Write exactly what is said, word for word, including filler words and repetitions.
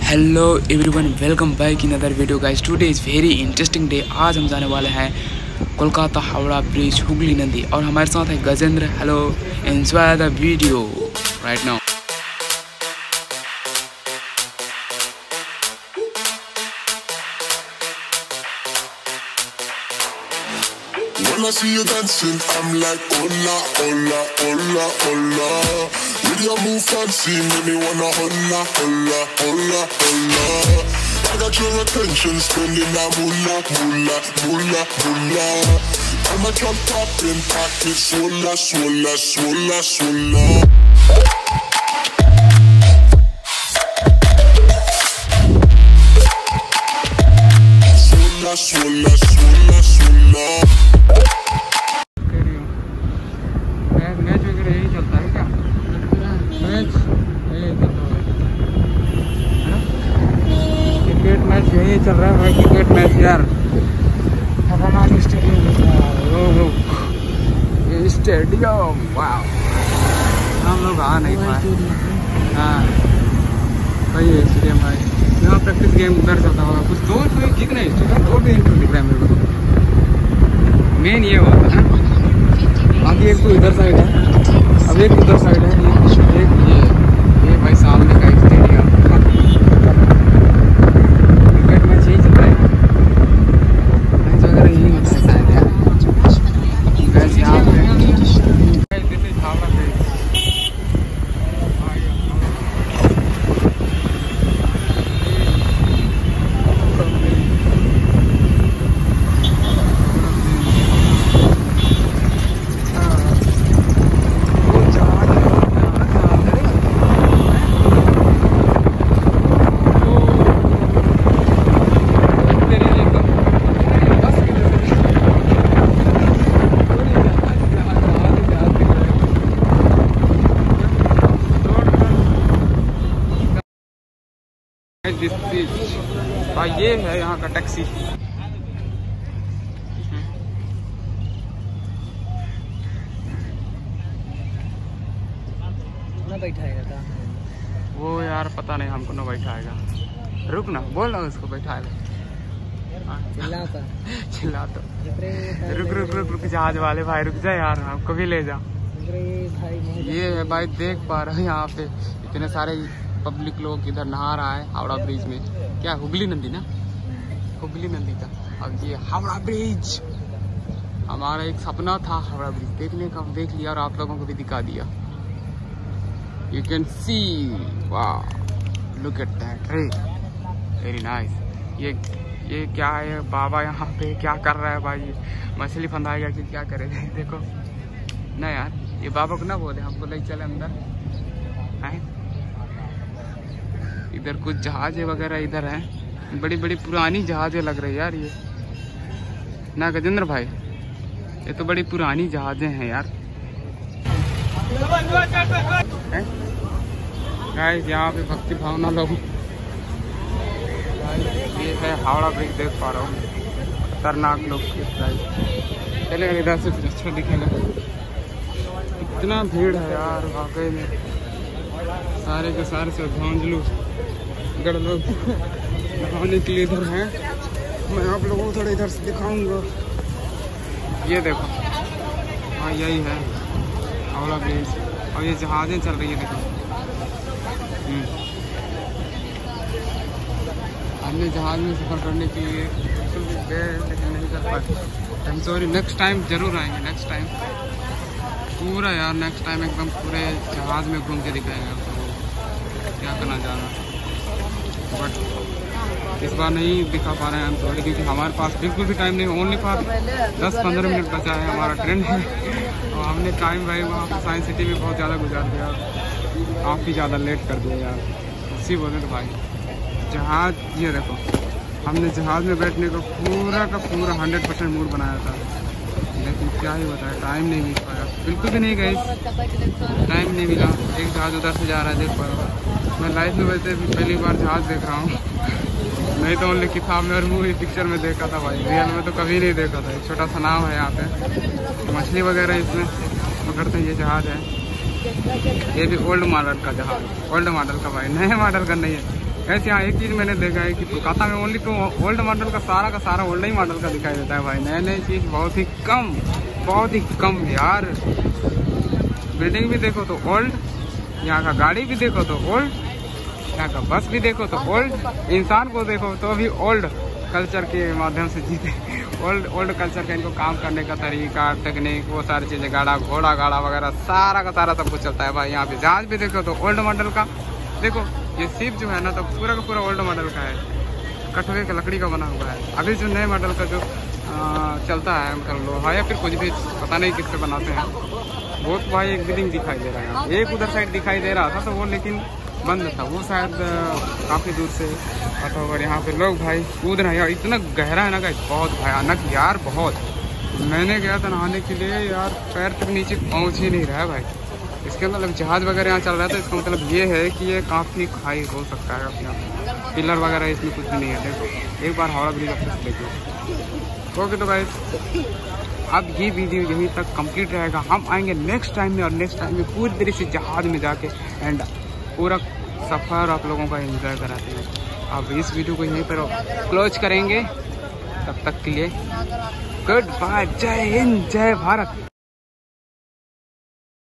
Hello everyone, welcome back in other video guys. Today is very interesting day. आज हम जाने वाले हैं कोलकाता हावड़ा ब्रिज, हुगली नदी, और हमारे साथ है Gajendra. Hello, enjoy the video right now. When I see you dancing, I'm like, hola, hola, hola, hola. With your move fancy, make me wanna hola, hola, hola, hola. I got your attention, spending that moolah, moolah, moolah, moolah. I'm a drop poppin', pocket, swola, swola, swola, swola. Swola, swola, swola, swola. Match वगैरह यही चलता है क्या? Match cricket match यही चल रहा है भाई। क्रिकेट मैच यार, खतरनाक स्टेडियम स्टेडियम वाह। हम लोग आ नहीं पाए। हाँ भाई, ये स्टेडियम भाई, यहाँ प्रैक्टिस गेम उधर चलता होगा कुछ। दो कोई दिख रहे हैं, दो भी इंटर दिख रहा है मेरे को। मेन ये होता है, बाकी एक तो इधर साइड है, अब एक उधर साइड है, एक ये ये भाई सामने का स्टेडियम। क्रिकेट मैच यही चल रहा है, मैच वगैरह यही होता है शायद यार। वैसे यहाँ पे हावड़ा ब्रिज, भाई ये है यहाँ का टैक्सी। बैठाएगा था वो यार, पता नहीं हमको ना बैठाएगा। रुक ना, बोल ना उसको बैठाएगा। चिल्लाता चिल्लाता रुक रुक रुक रुक जहाज वाले भाई रुक जा यार, हमको भी ले जा। ये है भाई, देख पा रहे हैं यहाँ पे इतने सारे पब्लिक लोग इधर नहा रहा है हावड़ा ब्रिज में। क्या हुगली नदी ना, हुगली नदी का। अब ये हावड़ा ब्रिज, हमारा एक सपना था हावड़ा ब्रिज देखने का, देख लिया और आप लोगों को भी दिखा दिया। यू कैन सी, वाह, look at that, very nice. ये ये क्या है, बाबा यहाँ पे क्या कर रहा है भाई? मछली फंदाएगा कि क्या करेगा? देखो ना यार, ये बाबा को ना बोले हमको ले चले अंदर है। इधर कुछ जहाजें वगैरह इधर हैं, बड़ी बड़ी पुरानी जहाजें लग रही है यार ये ना गजेंद्र भाई। ये तो बड़ी पुरानी जहाजें हैं यार। गाइस यहाँ पे भक्ति भावना लोग, ये है हावड़ा ब्रिज, देख पा रहा हूँ खतरनाक लोग। चले इधर से अच्छा दिखेगा। इतना भीड़ है यार वाकई में, सारे के सारे श्रद्धांजलि गढ़ लोग नहाने के लिए इधर हैं। मैं आप लोगों को थोड़ा इधर से दिखाऊंगा। ये देखो, हाँ यही है हावड़ा ब्रिज, और ये जहाजें चल रही है देखो। हमने जहाज में सफ़र करने के लिए बिल्कुल भी गए लेकिन नहीं कर पाए। I am sorry, next time जरूर आएंगे। नेक्स्ट टाइम पूरा यार, नेक्स्ट टाइम एकदम पूरे जहाज में घूम के दिखाएंगे आपको क्या करना जाना। बट इस बार नहीं दिखा पा रहे हैं, हम सॉरी, क्योंकि हमारे पास बिल्कुल भी टाइम नहीं। ओनली फॉर दस पंद्रह मिनट बचा है हमारा ट्रेन है, और हमने टाइम भाई वहाँ पर साइंस सिटी में बहुत ज़्यादा गुजार दिया, काफ़ी ज़्यादा लेट कर दिया यार। उसी बोले तो भाई जहाज, ये देखो हमने जहाज में बैठने को पूरा का पूरा हंड्रेड परसेंट मूड बनाया था, लेकिन क्या ही बताया, टाइम नहीं मिल पाया, बिल्कुल भी नहीं गई, टाइम नहीं मिला। एक जहाज उधर से जा रहा है, देख पा रहा हूँ। मैं लाइफ में वैसे भी पहली बार जहाज देख रहा हूँ, नहीं तो ओनली किताब में और मूवी पिक्चर में देखा था भाई, रियल में तो कभी नहीं देखा था। एक छोटा सा नाव है यहाँ पे, मछली वगैरह इसमें पकड़ते हैं। ये जहाज है, ये भी ओल्ड मॉडल का जहाज, ओल्ड मॉडल का भाई, नए मॉडल का नहीं है, वैसे यहाँ एक चीज़ मैंने देखा है कि कोलकाता में ओनली तो ओल्ड मॉडल का सारा का सारा ओल्ड ही मॉडल का दिखाई देता है भाई। नए नई चीज़ बहुत ही कम, बहुत ही कम यार। बिल्डिंग भी देखो तो ओल्ड, यहाँ का गाड़ी भी देखो तो ओल्ड, यहाँ का बस भी देखो तो ओल्ड, इंसान को देखो तो भी ओल्ड कल्चर के माध्यम से जीते। ओल्ड ओल्ड कल्चर का इनको काम करने का तरीका, टेक्निक, वो सारी चीज़ें, गाड़ा घोड़ा गाड़ा वगैरह सारा का सारा सब कुछ चलता है भाई। यहाँ पे जहाज भी देखो तो ओल्ड मॉडल का। देखो ये शिप जो है ना तो पूरा का पूरा ओल्ड मॉडल का है, कटवे का लकड़ी का बना हुआ है। अभी जो नए मॉडल का जो आ, चलता है मतलब लोहा या फिर कुछ भी पता नहीं किससे बनाते हैं, वो तो भाई एक बिल्डिंग दिखाई दे रहा है। एक उधर साइड दिखाई दे रहा था तो वो लेकिन बंद था, वो शायद काफ़ी दूर से आता होगा। यहाँ पे लोग भाई कूद रहे हैं, इतना गहरा है ना गाइस, बहुत भयानक यार बहुत। मैंने गया था नहाने के लिए यार, पैर तक नीचे पहुँच ही नहीं रहा है भाई। इसके मतलब जहाज वगैरह यहाँ चल रहा था, इसका मतलब ये है कि ये काफ़ी खाई हो सकता है। अपना पिलर वगैरह इसमें कुछ भी नहीं है। देखो एक बार हावड़ा ब्रिज अपने देखिए। ओके तो गाइस अब ये वीडियो यहीं तक कंप्लीट रहेगा। हम आएंगे नेक्स्ट टाइम में, और नेक्स्ट टाइम में पूरी तरह से जहाज में जाके एंड पूरा सफ़र आप लोगों का एंजॉय कराते हैं। अब इस वीडियो को यहीं पर क्लोज करेंगे। तब तक के लिए गुड बाय, जय हिंद, जय भारत।